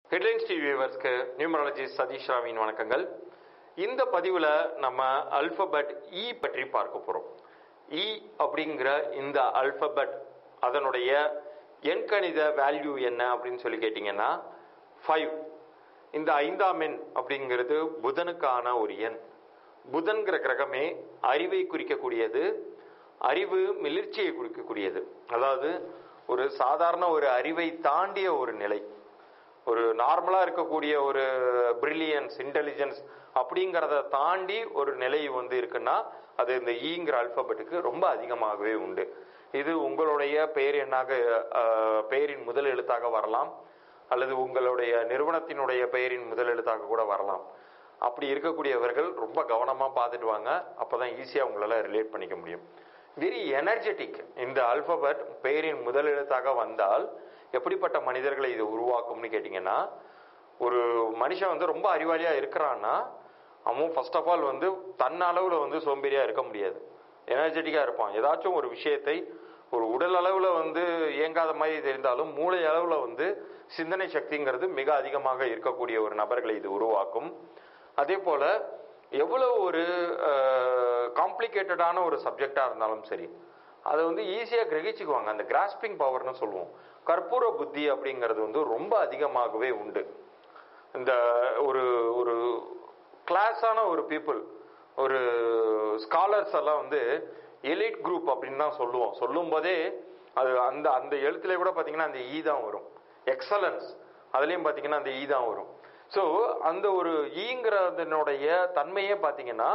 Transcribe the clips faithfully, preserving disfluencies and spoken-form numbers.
Headlines TV வியூவர்ஸ்க்கு numerologist Satish ராவின் வணக்கங்கள். இந்த பதிவில் நம்ம அல்பபெட் இ பற்றி பார்க்க போகிறோம். இ அப்படிங்கிற இந்த அல்பபெட் அதனுடைய எண்கணித வேல்யூ என்ன அப்படின்னு சொல்லி கேட்டிங்கன்னா ஃபைவ். இந்த ஐந்தாம் எண் அப்படிங்கிறது புதனுக்கான ஒரு எண். புதன்கிற கிரகமே அறிவை குறிக்கக்கூடியது, அறிவு மிளிர்ச்சியை குறிக்கக்கூடியது. அதாவது ஒரு சாதாரண ஒரு அறிவை தாண்டிய ஒரு நிலை, ஒரு நார்மலாக இருக்கக்கூடிய ஒரு பிரில்லியன்ஸ் இன்டெலிஜென்ஸ் அப்படிங்கிறத தாண்டி ஒரு நிலை வந்து இருக்குன்னா அது இந்த ஈங்கிற அல்பபெட்டுக்கு ரொம்ப அதிகமாகவே உண்டு. இது உங்களுடைய பெயர் எண்ணாக பெயரின் முதல் எழுத்தாக வரலாம், அல்லது உங்களுடைய நிறுவனத்தினுடைய பெயரின் முதல் எழுத்தாக கூட வரலாம். அப்படி இருக்கக்கூடியவர்கள் ரொம்ப கவனமாக பார்த்துட்டு வாங்க, அப்போதான் ஈஸியாக உங்களால் ரிலேட் பண்ணிக்க முடியும். Very energetic. இந்த அல்பபெட் பெயரின் முதல் எழுத்தாக வந்தால் எப்படிப்பட்ட மனிதர்களை இது உருவாக்கும்னு கேட்டிங்கன்னா, ஒரு மனுஷன் வந்து ரொம்ப அறிவாளியாக இருக்கிறான்னா அவன் ஃபர்ஸ்ட் ஆஃப் ஆல் வந்து தன் அளவில் வந்து சோம்பேறியாக இருக்க முடியாது, எனர்ஜெட்டிக்காக இருப்பான். ஏதாச்சும் ஒரு விஷயத்தை ஒரு உடல் அளவில் வந்து இயங்காத மாதிரி தெரிந்தாலும் மூளை அளவில் வந்து சிந்தனை சக்திங்கிறது மிக அதிகமாக இருக்கக்கூடிய ஒரு நபர்களை இது உருவாக்கும். அதே போல் எவ்வளோ ஒரு காம்ப்ளிகேட்டடான ஒரு சப்ஜெக்டாக இருந்தாலும் சரி அதை வந்து ஈஸியாக கிரகிச்சுக்குவாங்க. அந்த கிராஸ்பிங் பவர்னு சொல்லுவோம். கற்பூர புத்தி அப்படிங்கிறது வந்து ரொம்ப அதிகமாகவே உண்டு. இந்த ஒரு ஒரு கிளாஸான ஒரு பீப்புள், ஒரு ஸ்காலர்ஸ் எல்லாம் வந்து எலிட் குரூப் அப்படின்னு தான் சொல்லுவோம். சொல்லும் போதே அது அந்த அந்த எழுத்துல கூட பார்த்தீங்கன்னா அந்த ஈ தான் வரும். எக்ஸலன்ஸ் அதுலேயும் பார்த்தீங்கன்னா அந்த ஈ தான் வரும். ஸோ அந்த ஒரு ஈங்கிறதனுடைய தன்மையே பார்த்தீங்கன்னா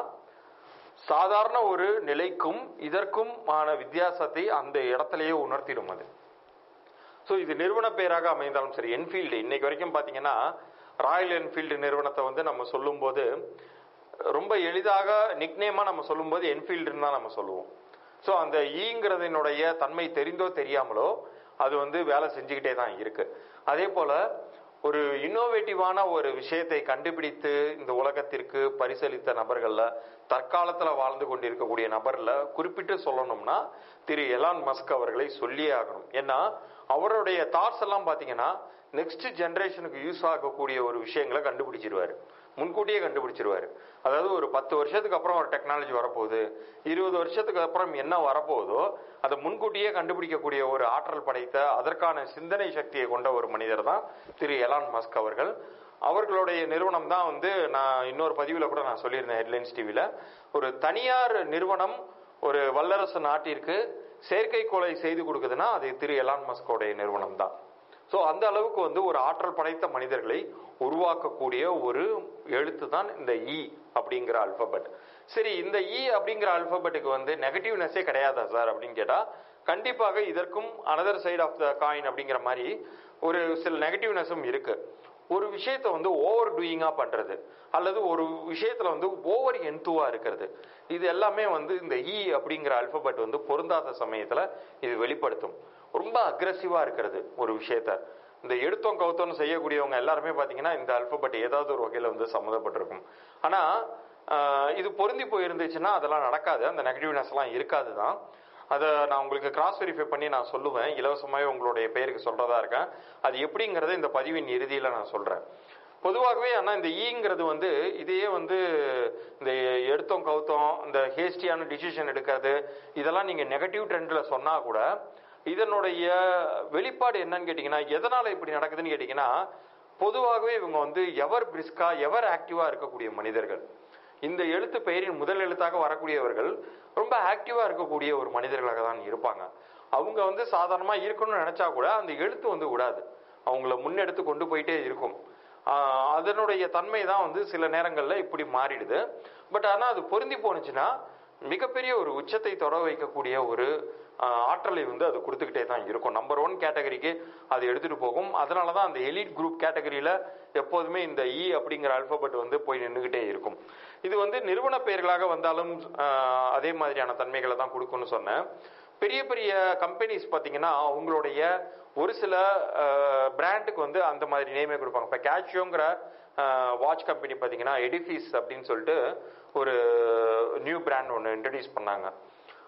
சாதாரண ஒரு நிலைக்கும் இதற்கும் ஆன வித்தியாசத்தை அந்த இடத்துலயே உணர்த்திடும் அது. ஸோ இது நிறுவன பெயராக அமைந்தாலும் சரி, என்ஃபீல்டு இன்னைக்கு வரைக்கும் பார்த்தீங்கன்னா ராயல் என்ஃபீல்டு நிறுவனத்தை வந்து நம்ம சொல்லும்போது ரொம்ப எளிதாக நிக்நேமாக நம்ம சொல்லும்போது என்ஃபீல்டுன்னு தான் நம்ம சொல்லுவோம். ஸோ அந்த ஈங்கிறதுனுடைய தன்மை தெரிந்தோ தெரியாமலோ அது வந்து வேலை செஞ்சுக்கிட்டே தான் இருக்கு. அதே போல ஒரு இன்னோவேட்டிவான ஒரு விஷயத்தை கண்டுபிடித்து இந்த உலகத்திற்கு பரிசளித்த நபர்கள்ல தற்காலத்துல வாழ்ந்து கொண்டிருக்கக்கூடிய நபர்ல குறிப்பிட்டு சொல்லணும்னா திரு எலான் மஸ்க் அவர்களை சொல்லியே ஆகணும். ஏன்னா அவருடைய தாட்ஸ் எல்லாம் பாத்தீங்கன்னா நெக்ஸ்ட் ஜெனரேஷனுக்கு யூஸ் ஆகக்கூடிய ஒரு விஷயங்களை கண்டுபிடிச்சிருவாரு, முன்கூட்டியே கண்டுபிடிச்சிருவாரு. அதாவது ஒரு பத்து வருஷத்துக்கு அப்புறம் ஒரு டெக்னாலஜி வரப்போகுது, இருபது வருஷத்துக்கு அப்புறம் என்ன வரப்போகுதோ அதை முன்கூட்டியே கண்டுபிடிக்கக்கூடிய ஒரு ஆற்றல் படைத்த அதற்கான சிந்தனை சக்தியை கொண்ட ஒரு மனிதர் தான் திரு எலான் மஸ்க் அவர்கள். அவர்களுடைய நிறுவனம் தான் வந்து நான் இன்னொரு பதிவில் கூட நான் சொல்லியிருந்தேன் ஹெட்லைன்ஸ் டிவியில், ஒரு தனியார் நிறுவனம் ஒரு வல்லரசு நாட்டிற்கு செயற்கைக்கோளை செய்து கொடுக்குதுன்னா அது திரு எலான் மஸ்கோடைய நிறுவனம் தான். ஸோ அந்த அளவுக்கு வந்து ஒரு ஆற்றல் படைத்த மனிதர்களை உருவாக்கக்கூடிய ஒரு எழுத்து தான் இந்த இ அப்படிங்கிற அல்பபெட். சரி, இந்த இ அப்படிங்கிற அல்பபெட்டுக்கு வந்து நெகட்டிவ்னஸே கிடையாதா சார் அப்படின்னு கேட்டால் கண்டிப்பாக இதற்கும் another side of the coin அப்படிங்கிற மாதிரி ஒரு சில நெகட்டிவ்னஸும் இருக்கு. ஒரு விஷயத்த வந்து ஓவர் டூயிங்கா பண்றது அல்லது ஒரு விஷயத்துல வந்து ஓவர் என்துவா இருக்கிறது, இது எல்லாமே வந்து இந்த இ அப்படிங்கிற அல்பபெட் வந்து பொருந்தாத சமயத்துல இது வெளிப்படுத்தும். ரொம்ப அக்ரெசிவா இருக்கிறது ஒரு விஷயத்த, இந்த எடுத்தோம் கவுத்தோன்னு செய்யக்கூடியவங்க எல்லாருமே பாத்தீங்கன்னா இந்த அல்பபெட் ஏதாவது ஒரு வகையில வந்து சம்மந்தப்பட்டிருக்கும். ஆனா இது பொருந்தி போயிருந்துச்சுன்னா அதெல்லாம் நடக்காது, அந்த நெகட்டிவ்னஸ் எல்லாம் இருக்காது தான். அதை நான் உங்களுக்கு கிராஸ் வெரிஃபை பண்ணி நான் சொல்லுவேன், இலவசமாகவே உங்களுடைய பெயருக்கு சொல்றதா இருக்கேன். அது எப்படிங்கிறத இந்த பதிவின் இறுதியில நான் சொல்றேன். பொதுவாகவே ஆனால் இந்த ஈங்கிறது வந்து இதையே வந்து இந்த எடுத்தோம் கவுத்தோம் இந்த ஹேஸ்டியான டிசிஷன் எடுக்கிறது இதெல்லாம் நீங்க நெகட்டிவ் ட்ரெண்ட்ல சொன்னா கூட இதனுடைய வெளிப்பாடு என்னன்னு கேட்டீங்கன்னா, எதனால இப்படி நடக்குதுன்னு கேட்டீங்கன்னா, பொதுவாகவே இவங்க வந்து எவர் பிரிஸ்கா எவர் ஆக்டிவா இருக்கக்கூடிய மனிதர்கள். இந்த எழுத்து பெயரின் முதல் எழுத்தாக வரக்கூடியவர்கள் ரொம்ப ஆக்டிவா இருக்கக்கூடிய ஒரு மனிதர்களாக தான் இருப்பாங்க. அவங்க வந்து சாதாரணமா இருக்கணும்னு நினைச்சா கூட அந்த எழுத்து வந்து விடாது, அவங்கள முன்னெடுத்து கொண்டு போயிட்டே இருக்கும். ஆஹ் அதனுடைய தன்மை தான் வந்து சில நேரங்கள்ல இப்படி மாறிடுது. பட் ஆனா அது பொருந்தி போனுச்சுன்னா மிகப்பெரிய ஒரு உச்சத்தை தொட வைக்கக்கூடிய ஒரு ஆற்றலை வந்து அது கொடுத்துக்கிட்டே தான் இருக்கும். நம்பர் ஒன் கேட்டகரிக்கு அது எடுத்துட்டு போகும். அதனாலதான் அந்த எலிட் குரூப் கேட்டகரியில எப்போதுமே இந்த இ அப்படிங்கிற அல்பபெட் வந்து போய் நின்றுகிட்டே இருக்கும். இது வந்து நிறுவன பெயர்களாக வந்தாலும் அதே மாதிரியான தன்மைகளை தான் கொடுக்கும்னு சொன்னேன். பெரிய பெரிய கம்பெனிஸ் பார்த்தீங்கன்னா அவங்களுடைய ஒரு சில பிராண்டுக்கு வந்து அந்த மாதிரி நேமே கொடுப்பாங்க. இப்போ கேஷியோங்கிற வாட்ச் கம்பெனி பார்த்தீங்கன்னா எடிஃபிஸ் அப்படின்னு சொல்லிட்டு ஒரு நியூ பிராண்ட் ஒன்று இன்ட்ரடியூஸ் பண்ணாங்க.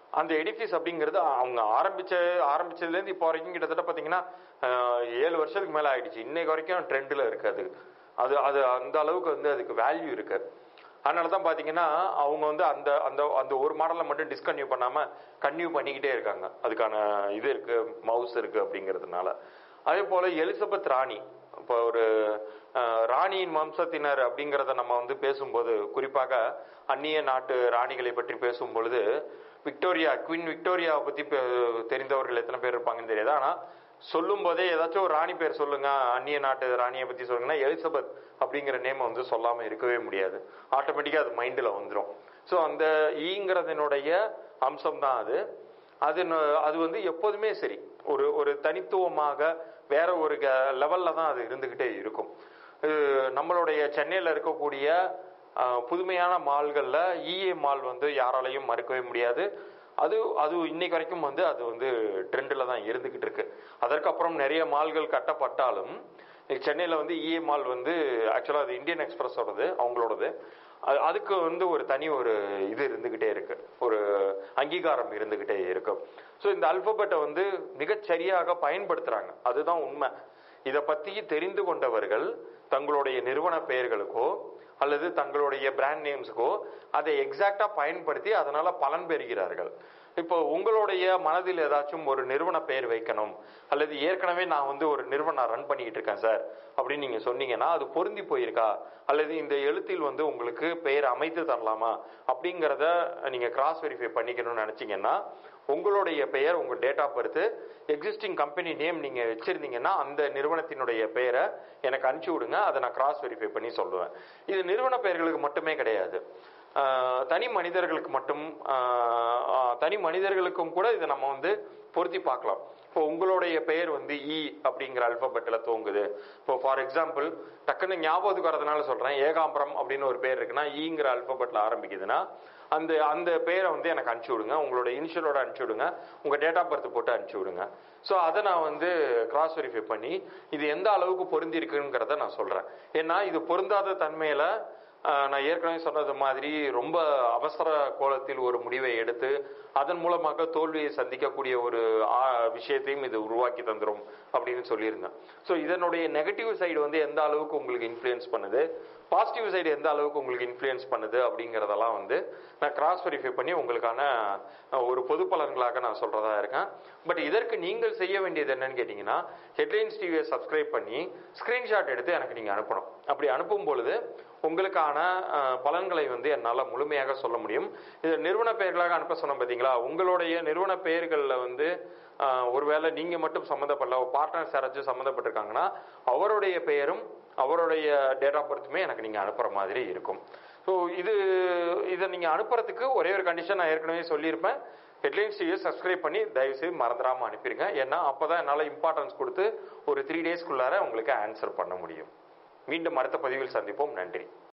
அந்த எடிஃபிஸ் அப்படிங்கிறது அவங்க ஆரம்பிச்ச ஆரம்பிச்சதுலேருந்து இப்போ வரைக்கும் கிட்டத்தட்ட பார்த்தீங்கன்னா ஏழு வருஷத்துக்கு மேலே ஆயிடுச்சு. இன்னைக்கு வரைக்கும் ட்ரெண்டில் இருக்கு. அது அது அது அந்த அளவுக்கு வந்து அதுக்கு வேல்யூ இருக்கு. அதனால தான் பார்த்தீங்கன்னா அவங்க வந்து அந்த அந்த அந்த ஒரு மாடலை மட்டும் டிஸ்கன்டினியூ பண்ணாமல் கன்டினியூ பண்ணிக்கிட்டே இருக்காங்க. அதுக்கான இது இருக்கு, மவுஸ் இருக்கு அப்படிங்கிறதுனால. அதே போல எலிசபெத் ராணி, இப்போ ஒரு ராணியின் வம்சத்தினர் அப்படிங்கிறத நம்ம வந்து பேசும்போது, குறிப்பாக அந்நிய நாட்டு ராணிகளை பற்றி பேசும் பொழுது, விக்டோரியா, குவீன் விக்டோரியாவை பற்றி தெரிந்தவர்கள் எத்தனை பேர் இருப்பாங்கன்னு தெரியாது. ஆனால் சொல்லும் போதே ஏதாச்சும் ஒரு ராணி பேர் சொல்லுங்க, அந்நிய நாட்டு ராணியை பற்றி சொல்லுங்கன்னா எலிசபெத் அப்படிங்கிற நேம் வந்து சொல்லாமல் இருக்கவே முடியாது. ஆட்டோமேட்டிக்காக அது மைண்டில் வந்துடும். ஸோ அந்த ஈங்கிறதனுடைய அம்சம் தான் அது. அது அது வந்து எப்போதுமே சரி, ஒரு ஒரு தனித்துவமாக வேற ஒரு லெவல்ல தான் அது இருந்துகிட்டே இருக்கும். நம்மளுடைய சென்னையில் இருக்கக்கூடிய புதுமையான மால்களில் இஏ மால் வந்து யாராலையும் மறுக்கவே முடியாது. அது அது இன்னைக்கு வரைக்கும் வந்து அது வந்து ட்ரெண்டில் தான் இருந்துகிட்டு இருக்கு. அதற்கப்புறம் நிறைய மால்கள் கட்டப்பட்டாலும் சென்னையில் வந்து இஏ மால் வந்து ஆக்சுவலாக அது இந்தியன் எக்ஸ்பிரஸோடது, அவங்களோடது. அது அதுக்கு வந்து ஒரு தனி ஒரு இது இருந்துகிட்டே இருக்கு, ஒரு அங்கீகாரம் இருந்துகிட்டே இருக்கும். ஸோ இந்த அல்பபெட்டை வந்து மிகச்சரியாக பயன்படுத்துறாங்க, அதுதான் உண்மை. இதை பற்றி தெரிந்து கொண்டவர்கள் தங்களுடைய நிறுவன பெயர்களுக்கோ அல்லது தங்களுடைய பிராண்ட் நேம்ஸுக்கோ அதை எக்ஸாக்டா பயன்படுத்தி அதனால பலன் பெறுகிறார்கள். இப்போ உங்களுடைய மனதில் ஏதாச்சும் ஒரு நிறுவன பெயர் வைக்கணும், அல்லது ஏற்கனவே நான் வந்து ஒரு நிறுவனம் ரன் பண்ணிக்கிட்டு இருக்கேன் சார் அப்படின்னு நீங்க சொன்னீங்கன்னா அது பொருந்தி போயிருக்கா, அல்லது இந்த எழுத்தில் வந்து உங்களுக்கு பெயர் அமைத்து தரலாமா அப்படிங்கிறத நீங்க கிராஸ் வெரிஃபை பண்ணிக்கணும்னு நினைச்சீங்கன்னா, உங்களுடைய பெயர், உங்க date of birth, existing company name நீங்க வச்சிருந்தீங்கன்னா அந்த நிறுவனத்தினுடைய பெயரை எனக்கு அனுப்பிச்சு விடுங்க, அதை நான் கிராஸ் வெரிஃபை பண்ணி சொல்லுவேன். இது நிறுவன பெயர்களுக்கு மட்டுமே கிடையாது, தனி மனிதர்களுக்கு மட்டும் தனி மனிதர்களுக்கும் கூட இதை நம்ம வந்து பொருத்தி பார்க்கலாம். இப்போ உங்களுடைய பெயர் வந்து இ அப்படிங்கிற அல்பபெட்டில் துவங்குது. இப்போ ஃபார் எக்ஸாம்பிள் டக்குன்னு ஞாபகத்துக்கு வரதுனால சொல்றேன், ஏகாம்பரம் அப்படின்னு ஒரு பேர் இருக்குன்னா ஈங்கிற அல்பபெட்டில் ஆரம்பிக்குதுன்னா அந்த அந்த பேரை வந்து எனக்கு அனுப்பிச்சு விடுங்க, உங்களோட இனிஷியலோட அனுப்பிச்சு விடுங்க, உங்க டேட் ஆஃப் பர்த் போட்டு அனுப்பிச்சு விடுங்க. ஸோ அதை நான் வந்து கிராஸ் வெரிஃபை பண்ணி இது எந்த அளவுக்கு பொருந்தி இருக்குங்கிறத நான் சொல்றேன். ஏன்னா இது பொருந்தாத தன்மையில நான் ஏற்கனவே சொன்னது மாதிரி ரொம்ப அவசர கோலத்தில் ஒரு முடிவை எடுத்து அதன் மூலமாக தோல்வியை சந்திக்கக்கூடிய ஒரு விஷயத்தையும் இது உருவாக்கி தந்துடும் அப்படின்னு சொல்லியிருந்தேன். ஸோ இதனுடைய நெகட்டிவ் சைடு வந்து எந்த அளவுக்கு உங்களுக்கு இன்ஃப்ளூயன்ஸ் பண்ணுது, பாசிட்டிவ் சைடு எந்த அளவுக்கு உங்களுக்கு இன்ஃப்ளூயன்ஸ் பண்ணுது அப்படிங்கிறதெல்லாம் வந்து நான் கிராஸ் வெரிஃபை பண்ணி உங்களுக்கான ஒரு பொது பலன்களாக நான் சொல்றதா இருக்கேன். பட் இதற்கு நீங்கள் செய்ய வேண்டியது என்னன்னு கேட்டீங்கன்னா, ஹெட்லைன்ஸ் டிவியை சப்ஸ்கிரைப் பண்ணி ஸ்கிரீன்ஷாட் எடுத்து எனக்கு நீங்க அனுப்பணும். அப்படி அனுப்பும் பொழுது உங்களுக்கான பலன்களை வந்து என்னால் முழுமையாக சொல்ல முடியும். இது நிறுவன பெயர்களாக அனுப்ப சொன்ன பார்த்தீங்களா, உங்களுடைய நிறுவன பெயர்களில் வந்து ஒருவேளை நீங்க மட்டும் சம்மந்தப்படல, பார்ட்னர்ஸ் யாராச்சும் சம்மந்தப்பட்டிருக்காங்கன்னா அவருடைய பெயரும் அவருடைய டேட் ஆஃப் பர்த்துமே எனக்கு நீங்க அனுப்புற மாதிரி இருக்கும். ஸோ இது இதை நீங்க அனுப்புறதுக்கு ஒரே ஒரு கண்டிஷன் நான் ஏற்கனவே சொல்லியிருப்பேன், ஹெட்லைன்ஸ் டிவியை சப்ஸ்கிரைப் பண்ணி தயவுசெய்து மறந்துடாம அனுப்பிடுங்க. ஏன்னா அப்பதான் என்னால் இம்பார்ட்டன்ஸ் கொடுத்து ஒரு த்ரீ டேஸ்க்குள்ளார உங்களுக்கு ஆன்சர் பண்ண முடியும். மீண்டும் அடுத்த பதிவில் சந்திப்போம். நன்றி.